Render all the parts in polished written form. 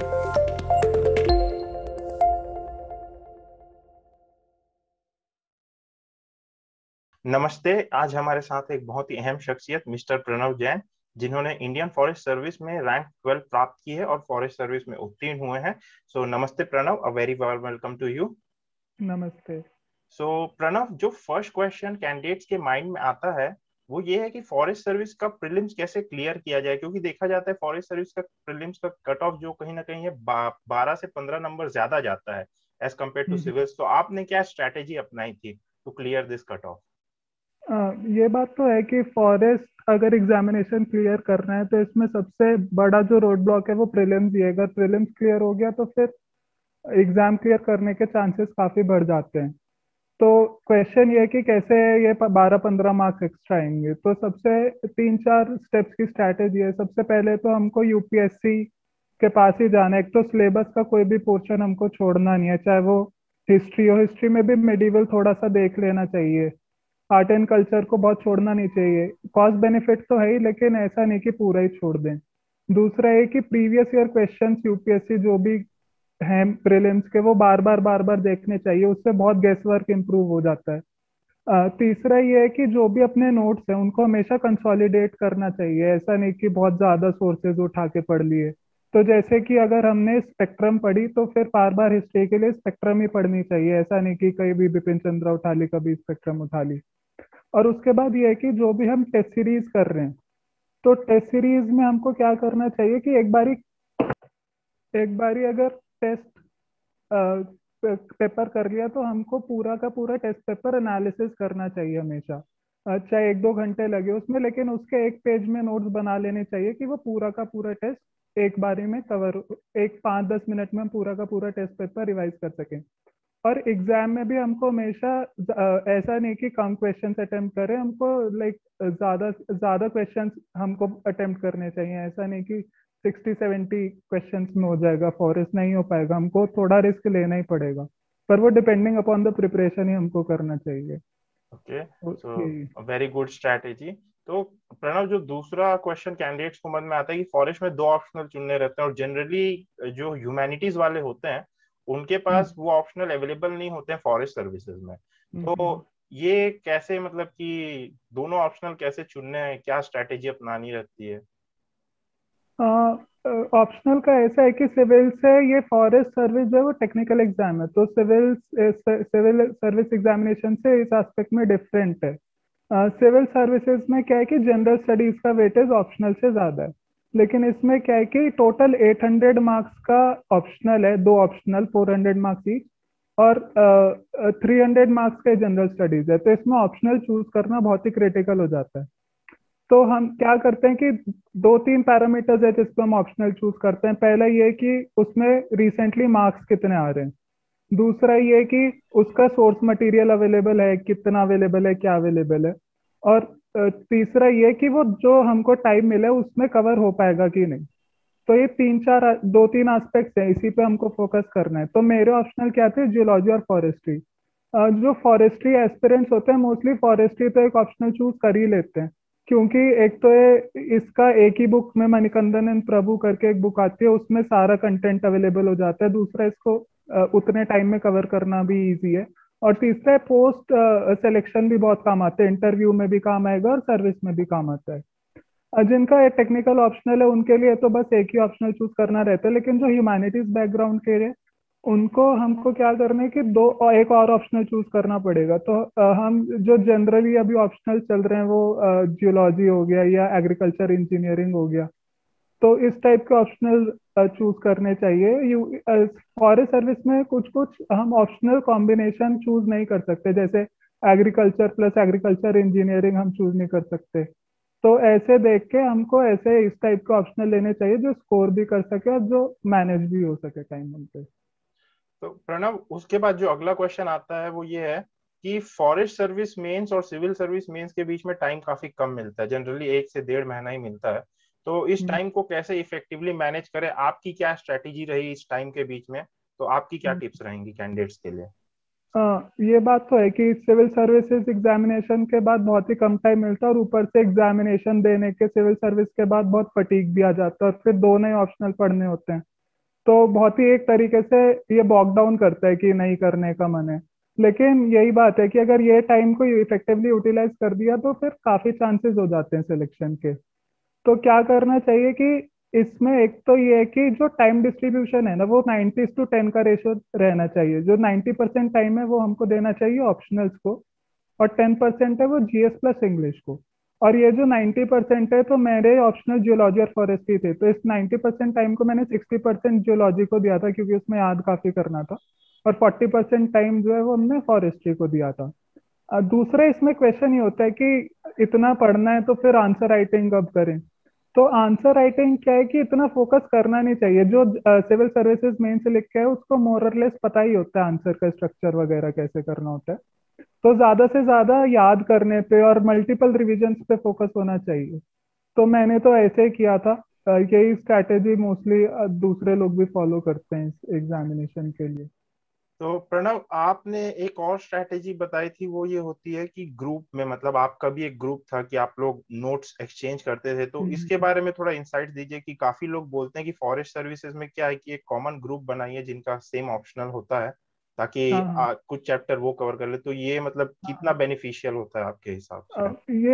नमस्ते। आज हमारे साथ एक बहुत ही अहम शख्सियत मिस्टर प्रणव जैन, जिन्होंने इंडियन फॉरेस्ट सर्विस में रैंक 12 प्राप्त की है और फॉरेस्ट सर्विस में उत्तीर्ण हुए हैं। सो नमस्ते Pranav, a very warm welcome to you. नमस्ते। सो प्रणव, जो फर्स्ट क्वेश्चन कैंडिडेट्स के माइंड में आता है वो ये है कि फॉरेस्ट सर्विस का प्रीलिम्स कैसे क्लियर किया जाए, क्योंकि देखा जाता है फॉरेस्ट सर्विस का प्रीलिम्स का कट ऑफ जो कहीं ना कहीं है 12 से 15 नंबर ज्यादा जाता है एज कम्पेयर टू सिविल्स। तो आपने क्या स्ट्रैटेजी अपनाई थी to clear this cut off? ये बात तो है कि फॉरेस्ट अगर एग्जामिनेशन क्लियर करना है तो इसमें सबसे बड़ा जो रोड ब्लॉक है वो प्रीलिम्स ही है। अगर प्रीलिम्स क्लियर हो गया तो फिर एग्जाम क्लियर करने के चांसेस काफी बढ़ जाते हैं। तो क्वेश्चन ये है कि कैसे ये 12-15 मार्क्स एक्स्ट्रा आएंगे। तो सबसे 3-4 स्टेप्स की स्ट्रैटेजी है। सबसे पहले तो हमको यूपीएससी के पास ही जाना है। एक तो सिलेबस का कोई भी पोर्शन हमको छोड़ना नहीं है, चाहे वो हिस्ट्री हो। हिस्ट्री में भी मेडिवल थोड़ा सा देख लेना चाहिए। आर्ट एंड कल्चर को बहुत छोड़ना नहीं चाहिए। कॉस्ट बेनिफिट तो है ही, लेकिन ऐसा नहीं कि पूरा ही छोड़ दें। दूसरा है कि प्रीवियस ईयर क्वेश्चंस यूपीएससी जो भी हैं प्रीलिम्स के, वो बार बार देखने चाहिए। उससे बहुत गेस वर्क इम्प्रूव हो जाता है। तीसरा ये है कि जो भी अपने नोट्स हैं उनको हमेशा कंसोलिडेट करना चाहिए। ऐसा नहीं कि बहुत ज्यादा सोर्सेज उठा के पढ़ लिए। तो जैसे कि अगर हमने स्पेक्ट्रम पढ़ी तो फिर बार हिस्ट्री के लिए स्पेक्ट्रम ही पढ़नी चाहिए। ऐसा नहीं कि कहीं भी बिपिन चंद्रा उठा ली, कभी स्पेक्ट्रम उठा ली। और उसके बाद ये है कि जो भी हम टेस्ट सीरीज कर रहे हैं, तो टेस्ट सीरीज में हमको क्या करना चाहिए कि एक बारी अगर टेस्ट पेपर कर लिया तो हमको पूरा का पूरा टेस्ट पेपर एनालिसिस करना चाहिए हमेशा। चाहे 1-2 घंटे लगे उसमें, लेकिन उसके एक पेज में नोट्स बना लेने चाहिए कि वो पूरा का पूरा टेस्ट एक बारी में कवर, एक 5-10 मिनट में हम पूरा का पूरा टेस्ट पेपर रिवाइज कर सकें। और एग्जाम में भी हमको हमेशा ऐसा नहीं कि कम क्वेश्चंस अटेम्प्ट करें, हमको लाइक ज्यादा ज्यादा क्वेश्चंस हमको अटेम्प्ट करने चाहिए। ऐसा नहीं कि 60-70 क्वेश्चंस में हो जाएगा, फॉरेस्ट नहीं हो पाएगा, हमको थोड़ा रिस्क लेना ही पड़ेगा। पर वो डिपेंडिंग अपॉन द प्रिपरेशन ही हमको करना चाहिए। ओके, यही। So very good strategy. तो प्रणव, जो दूसरा क्वेश्चन कैंडिडेट्स को मन में आता है कि फॉरेस्ट में दो ऑप्शनल चुनने रहते हैं और जनरली जो ह्यूमैनिटीज वाले होते हैं उनके हम्म, पास वो ऑप्शनल अवेलेबल नहीं होते हैं फॉरेस्ट सर्विसेज में। हम्म, तो ये कैसे, मतलब कि दोनों ऑप्शनल कैसे चुनने हैं, क्या स्ट्रैटेजी अपनानी रहती है? ऑप्शनल का ऐसा है कि सिविल से ये फॉरेस्ट सर्विस जो है वो टेक्निकल एग्जाम है, तो सिविल सर्विस एग्जामिनेशन से इस एस्पेक्ट में डिफरेंट है। सिविल सर्विसेज में क्या है कि जनरल स्टडीज का वेटेज ऑप्शनल से ज्यादा है। लेकिन इसमें क्या है कि टोटल 800 मार्क्स का ऑप्शनल है, दो ऑप्शनल 400 मार्क्स ईच, और 300 मार्क्स का जनरल स्टडीज है। तो इसमें ऑप्शनल चूज करना बहुत ही क्रिटिकल हो जाता है। तो हम क्या करते हैं कि 2-3 पैरामीटर्स है जिस पर हम ऑप्शनल चूज करते हैं। पहला ये है कि उसमें रिसेंटली मार्क्स कितने आ रहे हैं। दूसरा ये है कि उसका सोर्स मटेरियल अवेलेबल है, कितना अवेलेबल है, क्या अवेलेबल है। और तीसरा ये है कि वो जो हमको टाइम मिला है उसमें कवर हो पाएगा कि नहीं। तो ये 2-3 एस्पेक्ट्स हैं, इसी पे हमको फोकस करना है। तो मेरे ऑप्शनल क्या थे, जियोलॉजी और फॉरेस्ट्री। जो फॉरेस्ट्री एस्पिरेंट्स होते हैं मोस्टली फॉरेस्ट्री तो एक ऑप्शनल चूज कर ही लेते हैं, क्योंकि एक तो ये इसका एक ही बुक में मणिकंदन एंड प्रभु करके एक बुक आती है, उसमें सारा कंटेंट अवेलेबल हो जाता है। दूसरा, इसको उतने टाइम में कवर करना भी इजी है। और तीसरा, पोस्ट सिलेक्शन भी बहुत काम आता है, इंटरव्यू में भी काम आएगा और सर्विस में भी काम आता है। जिनका टेक्निकल ऑप्शनल है उनके लिए तो बस एक ही ऑप्शनल चूज करना रहता है। लेकिन जो ह्यूमैनिटीज बैकग्राउंड के लिए, उनको हमको क्या करना है कि दो और एक और ऑप्शनल चूज करना पड़ेगा। तो हम जो जनरली अभी ऑप्शनल चल रहे हैं वो जियोलॉजी हो गया या एग्रीकल्चर इंजीनियरिंग हो गया। तो इस टाइप के ऑप्शनल चूज करने चाहिए। फॉरेस्ट सर्विस में कुछ कुछ हम ऑप्शनल कॉम्बिनेशन चूज नहीं कर सकते, जैसे एग्रीकल्चर प्लस एग्रीकल्चर इंजीनियरिंग हम चूज नहीं कर सकते। तो ऐसे देख के हमको ऐसे इस टाइप के ऑप्शनल लेने चाहिए जो स्कोर भी कर सके और जो मैनेज भी हो सके टाइम पे। तो प्रणव, उसके बाद जो अगला क्वेश्चन आता है वो ये है कि फॉरेस्ट सर्विस मेंस और सिविल सर्विस मेंस के बीच में टाइम काफी कम मिलता है, जनरली 1 से 1.5 महीना ही मिलता है। तो इस हम्म, टाइम को कैसे इफेक्टिवली मैनेज करें? आपकी क्या स्ट्रेटेजी रही इस टाइम के बीच में? तो आपकी क्या हम्म। टिप्स रहेंगी कैंडिडेट्स के लिए? ये बात तो है कि सिविल सर्विसेज एग्जामिनेशन के बाद बहुत ही कम टाइम मिलता है, और ऊपर से एग्जामिनेशन देने के सिविल सर्विस के बाद बहुत फटीग भी आ जाता है, और फिर दोनों ही ऑप्शनल पढ़ने होते हैं। तो बहुत ही एक तरीके से ये बॉक डाउन करता है कि नहीं करने का मन है। लेकिन यही बात है कि अगर ये टाइम को इफेक्टिवली यूटिलाइज कर दिया तो फिर काफी चांसेस हो जाते हैं सिलेक्शन के। तो क्या करना चाहिए कि इसमें एक तो ये है कि जो टाइम डिस्ट्रीब्यूशन है ना वो 90:10 का रेशियो रहना चाहिए। जो 90% टाइम है वो हमको देना चाहिए ऑप्शनल्स को, और 10% है वो जीएस प्लस इंग्लिश को। और ये जो 90% है तो मेरे ऑप्शनल जियोलॉजी और फॉरेस्ट्री थे, तो इस 90% टाइम को मैंने 60% जियोलॉजी को दिया था क्योंकि उसमें याद काफी करना था, और 40% टाइम जो है वो हमने फॉरेस्ट्री को दिया था। दूसरा इसमें क्वेश्चन ये होता है कि इतना पढ़ना है तो फिर आंसर राइटिंग कब करें। तो आंसर राइटिंग क्या है कि इतना फोकस करना नहीं चाहिए। जो सिविल सर्विसेज मेन से लिख के है उसको मोर और लेस पता ही होता है आंसर का स्ट्रक्चर वगैरह कैसे करना होता है। तो ज्यादा से ज्यादा याद करने पे और मल्टीपल रिविजन्स पे फोकस होना चाहिए। तो मैंने तो ऐसे ही किया था। यही स्ट्रैटेजी मोस्टली दूसरे लोग भी फॉलो करते हैं इस एग्जामिनेशन के लिए। तो प्रणव, आपने एक और स्ट्रैटेजी बताई थी, वो ये होती है कि ग्रुप में, मतलब आपका भी एक ग्रुप था कि आप लोग नोट्स एक्सचेंज करते थे, तो इसके हम्म। बारे में थोड़ा इंसाइट दीजिए कि काफी लोग बोलते हैं कि फॉरेस्ट सर्विसेज में क्या है कि एक कॉमन ग्रुप बनाइए जिनका सेम ऑप्शनल होता है, ताकि हाँ हाँ कुछ चैप्टर वो कवर कर ले। तो ये मतलब कितना हाँ। बेनिफिशियल होता है आपके हिसाब से?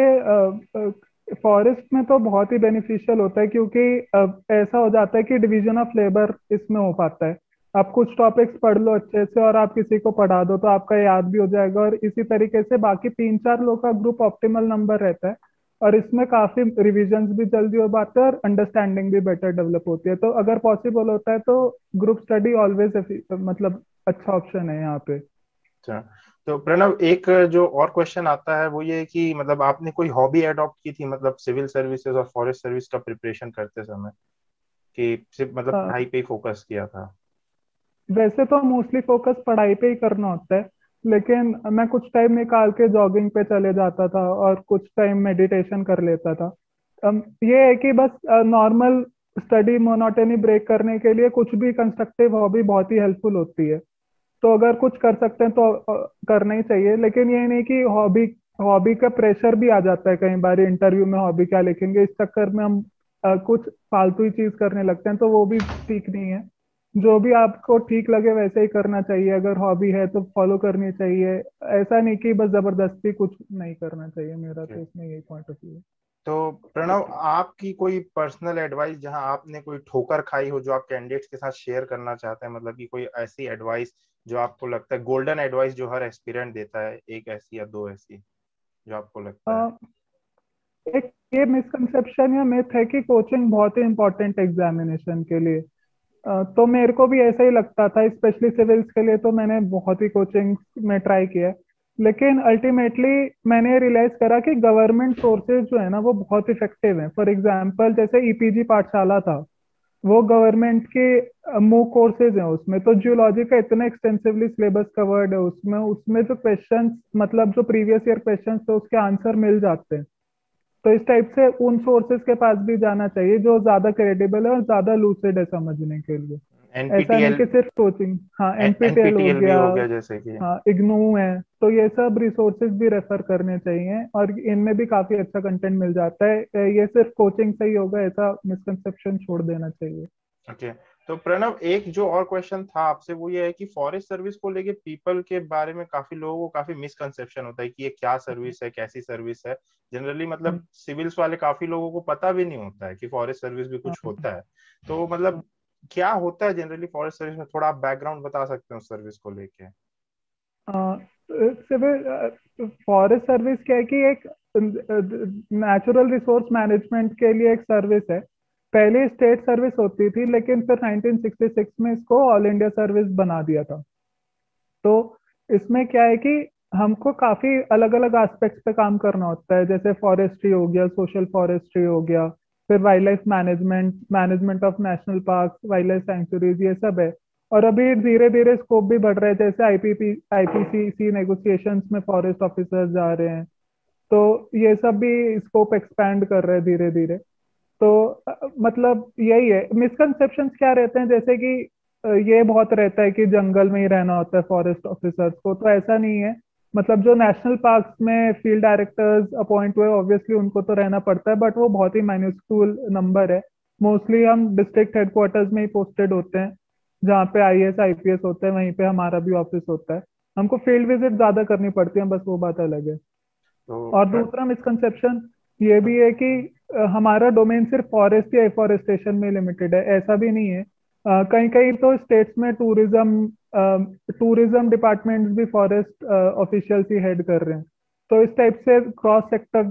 ये फॉरेस्ट में तो बहुत ही बेनिफिशियल होता है क्योंकि ऐसा हो जाता है कि डिवीजन ऑफ लेबर इसमें हो पाता है। आप कुछ टॉपिक्स पढ़ लो अच्छे से और आप किसी को पढ़ा दो तो आपका याद भी हो जाएगा, और इसी तरीके से बाकी 3-4 लोग का ग्रुप ऑप्टिमल नंबर रहता है। और इसमें काफी रिविजन्स भी जल्दी हो पाते हैं और अंडरस्टैंडिंग भी बेटर डेवलप होती है। तो अगर पॉसिबल होता है तो ग्रुप स्टडी ऑलवेज मतलब अच्छा ऑप्शन है यहाँ पे। अच्छा, तो प्रणव एक जो और क्वेश्चन आता है वो ये है कि मतलब आपने कोई हॉबी अडॉप्ट की थी, मतलब सिविल सर्विसेज और फॉरेस्ट सर्विस का प्रिपरेशन करते समय, कि सिर्फ मतलब अ, पढ़ाई पे ही फोकस किया था? वैसे तो मोस्टली फोकस पढ़ाई पे ही करना होता है, लेकिन मैं कुछ टाइम निकाल के जॉगिंग पे चले जाता था और कुछ टाइम मेडिटेशन कर लेता था। ये है कि बस नॉर्मल स्टडी मोनोटनी ब्रेक करने के लिए कुछ भी कंस्ट्रक्टिव हॉबी बहुत ही हेल्पफुल होती है। तो अगर कुछ कर सकते हैं तो करना ही चाहिए। लेकिन ये नहीं कि हॉबी हॉबी का प्रेशर भी आ जाता है कई बार इंटरव्यू में, हॉबी क्या लिखेंगे इस चक्कर में हम कुछ फालतू ही चीज करने लगते हैं, तो वो भी ठीक नहीं है। जो भी आपको ठीक लगे वैसे ही करना चाहिए। अगर हॉबी है तो फॉलो करनी चाहिए। ऐसा नहीं कि बस जबरदस्ती कुछ नहीं करना चाहिए। मेरा तो इसमें यही पॉइंट ऑफ व्यू है। तो प्रणव, आपकी कोई पर्सनल एडवाइस जहां आपने कोई ठोकर खाई हो जो आप कैंडिडेट्स के साथ शेयर करना चाहते हैं, मतलब कि कोई ऐसी एडवाइस जो आपको लगता है गोल्डन एडवाइस जो हर एस्पिरेंट देता है, एक ऐसी या दो ऐसी जो आपको लगता है? अ, एक ये मिसकंसेप्शन या मिथ है कि कोचिंग बहुत ही इंपॉर्टेंट एग्जामिनेशन के लिए। तो मेरे को भी ऐसा ही लगता था, स्पेशली सिविल्स के लिए तो मैंने बहुत ही कोचिंग में ट्राई किया है। लेकिन अल्टीमेटली मैंने रियलाइज करा कि गवर्नमेंट सोर्सेज जो है ना वो बहुत इफेक्टिव हैं। फॉर एग्जांपल जैसे ईपीजी पाठशाला था, वो गवर्नमेंट के मूक कोर्सेज हैं। उसमें तो जियोलॉजी का इतना एक्सटेंसिवली सिलेबस कवर्ड है, उसमें उसमें जो क्वेश्चंस मतलब जो प्रीवियस ईयर क्वेश्चंस थे उसके आंसर मिल जाते हैं। तो इस टाइप से उन सोर्सेज के पास भी जाना चाहिए जो ज्यादा क्रेडिबल है और ज्यादा लूसिड है समझने के लिए। ऐसा नहीं एनपीटीएल, कि सिर्फ कोचिंग। हाँ, एनपीटीएल हो एनपीटीएल भी गया। हो गया जैसे कि। हाँ, इग्नू है। तो ये सब रिसोर्सेज भी रेफर करने चाहिए और इनमें भी काफी अच्छा कंटेंट मिल जाता है। ये सिर्फ कोचिंग से ही होगा ऐसा मिसकंसेप्शन छोड़ देना चाहिए। ओके, तो प्रणव एक जो और क्वेश्चन था आपसे वो ये है कि फॉरेस्ट सर्विस को लेके पीपल के बारे में काफी लोगों को काफी मिसकंसेप्शन होता है कि ये क्या सर्विस है, कैसी सर्विस है। जनरली हम्म, मतलब सिविल्स वाले काफी लोगों को पता भी नहीं होता है कि फॉरेस्ट सर्विस भी कुछ हाँ होता है। तो मतलब क्या होता है जनरली फॉरेस्ट सर्विस में, थोड़ा आप बैकग्राउंड बता सकते हैं उस सर्विस को लेके? सिविल फॉरेस्ट सर्विस क्या है कि एक नेचुरल रिसोर्स मैनेजमेंट के लिए एक सर्विस है। पहले स्टेट सर्विस होती थी लेकिन फिर 1966 में इसको ऑल इंडिया सर्विस बना दिया था। तो इसमें क्या है कि हमको काफी अलग अलग एस्पेक्ट्स पे काम करना होता है, जैसे फॉरेस्ट्री हो गया, सोशल फॉरेस्ट्री हो गया, फिर wildlife management, management of national park, wildlife sanctuaries, ये सब है। और अभी धीरे धीरे स्कोप भी बढ़ रहा है, जैसे आईपीसीसी नेगोशिएशंस में फॉरेस्ट ऑफिसर्स जा रहे हैं। तो ये सब भी स्कोप एक्सपैंड कर रहे हैं धीरे धीरे। तो मतलब यही है। मिसकंसेप्शंस क्या रहते हैं, जैसे कि ये बहुत रहता है कि जंगल में ही रहना होता है फॉरेस्ट ऑफिसर्स को, तो ऐसा नहीं है। मतलब जो नेशनल पार्क्स में फील्ड डायरेक्टर्स अपॉइंट हुए ऑब्वियसली उनको तो रहना पड़ता है, बट वो बहुत ही माइन्यूस्कूल नंबर है। मोस्टली हम डिस्ट्रिक्ट हेडक्वार्टर्स में ही पोस्टेड होते हैं, जहाँ पे आईएएस आईपीएस होते हैं, वहीं पे हमारा भी ऑफिस होता है। हमको फील्ड विजिट ज्यादा करनी पड़ती है, बस वो बात अलग है। तो और दूसरा मिसकंसेप्शन ये भी है कि हमारा डोमेन सिर्फ फॉरेस्ट या एफॉरेस्टेशन में लिमिटेड है, ऐसा भी नहीं है। कहीं कहीं तो स्टेट्स में टूरिज्म टूरिज्म डिपार्टमेंट्स भी फॉरेस्ट ऑफिशियल्स ही हेड कर रहे हैं। तो इस टाइप से क्रॉस सेक्टर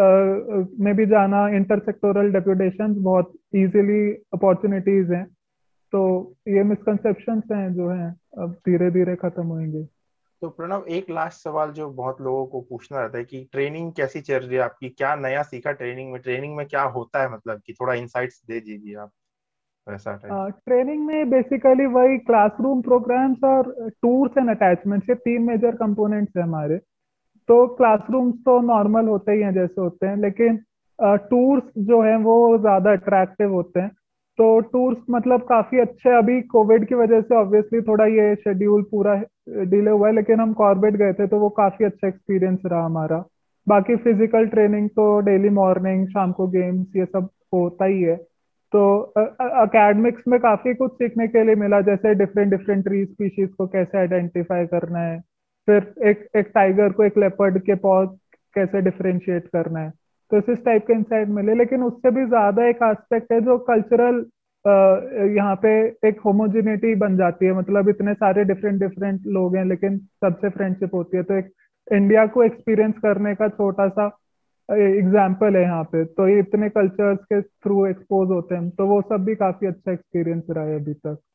में भी जाना, इंटर सेक्टोरल डेप्यूटेशन बहुत इजीली अपॉर्चुनिटीज हैं। तो ये मिसकंसेप्शंस हैं जो हैं, अब धीरे धीरे खत्म होंगे। तो प्रणव, एक लास्ट सवाल जो बहुत लोगों को पूछना रहता है कि ट्रेनिंग कैसी चल रही है आपकी, क्या नया सीखा ट्रेनिंग में क्या होता है, मतलब कि थोड़ा इंसाइट्स दे दीजिए आप, वैसा टाइप। ट्रेनिंग में बेसिकली वही क्लासरूम प्रोग्राम्स और टूर्स एंड अटैचमेंट्स, ये तीन मेजर कंपोनेंट्स है हमारे। तो क्लासरूम्स तो नॉर्मल होते ही हैं जैसे होते हैं, लेकिन टूर्स जो हैं वो ज़्यादा अट्रैक्टिव होते हैं। तो टूर्स मतलब काफ़ी अच्छे, अभी कोविड की वजह से ऑब्वियसली थोड़ा ये शेड्यूल पूरा डिले हुआ है, लेकिन हम कॉर्बेट गए थे तो वो काफ़ी अच्छा एक्सपीरियंस रहा हमारा। बाकी फिजिकल ट्रेनिंग तो डेली मॉर्निंग शाम को गेम्स ये सब होता ही है। तो अकेडमिक्स में काफ़ी कुछ सीखने के लिए मिला, जैसे डिफरेंट डिफरेंट ट्री स्पीशीज को कैसे आइडेंटिफाई करना है, फिर एक एक टाइगर को एक लेपर्ड के पॉज कैसे डिफरेंशिएट करना है। तो इस टाइप के इंसाइट मिले, लेकिन उससे भी ज्यादा एक एस्पेक्ट है जो कल्चरल, यहाँ पे एक होमोजिनिटी बन जाती है, मतलब इतने सारे डिफरेंट डिफरेंट लोग हैं लेकिन सबसे फ्रेंडशिप होती है। तो एक इंडिया को एक्सपीरियंस करने का छोटा सा एग्जाम्पल है यहाँ पे। तो ये इतने कल्चर्स के थ्रू एक्सपोज होते हैं, तो वो सब भी काफी अच्छा एक्सपीरियंस रहा है अभी तक।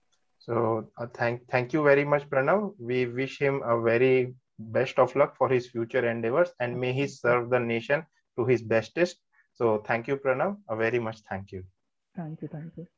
So thank you very much, Pranav. We wish him a very best of luck for his future endeavors, and may he serve the nation to his bestest. So thank you, Pranav. A very much thank you. Thank you, thank you.